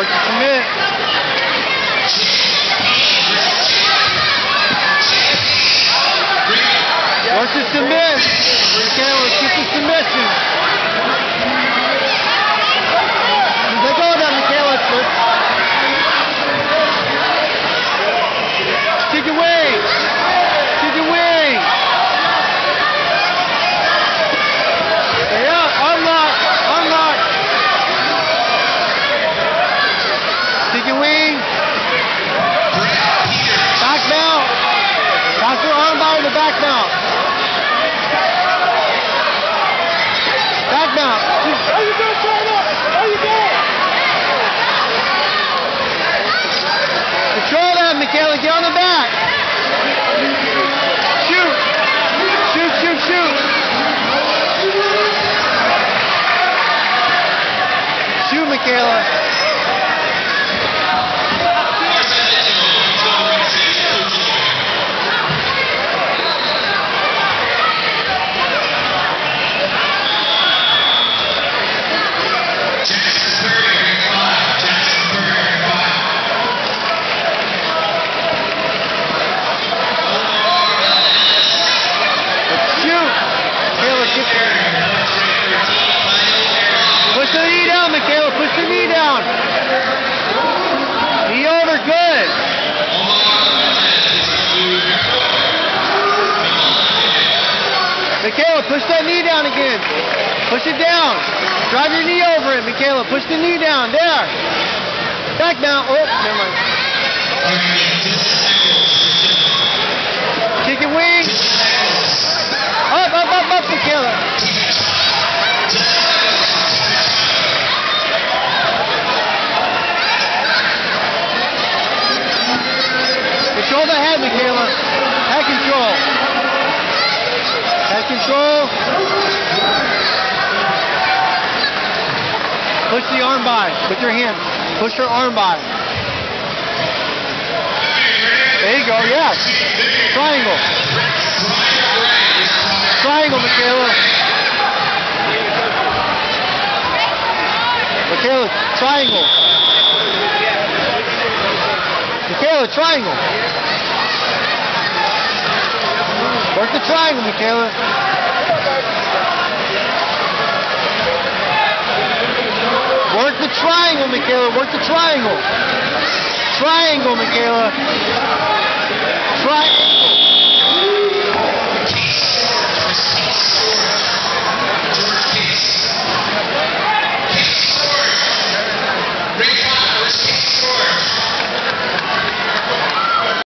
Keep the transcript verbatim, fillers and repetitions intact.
Work to submit. Work to submit. Michaela, keep the submission. Let go of that, Michaela. Kick your wing. Kick your wing. Stay up. Unlock. Unlock. Kick your wing. Back mount. Back your arm bar in the back mount. Back mount. How you doing, China? How you doing? Control that, Michaela. Get on the back. Shoot. Shoot, shoot, shoot. Shoot, Michaela. Push the knee down, Michaela. Push the knee down. Knee over, good. Michaela, push that knee down again. Push it down. Drive your knee over it, Michaela. Push the knee down. There. Back now. Oh, never mind. Kick your wing. Up, up, up, up, Michaela. Control the head, Michaela. Head control. Head control. Push the arm by with your hand. Push your arm by. There you go, yes. Triangle. Triangle, Michaela. Michaela, triangle. Michaela, triangle. Work the triangle, Michaela. Work the triangle, Michaela. Work the triangle. Triangle, Michaela.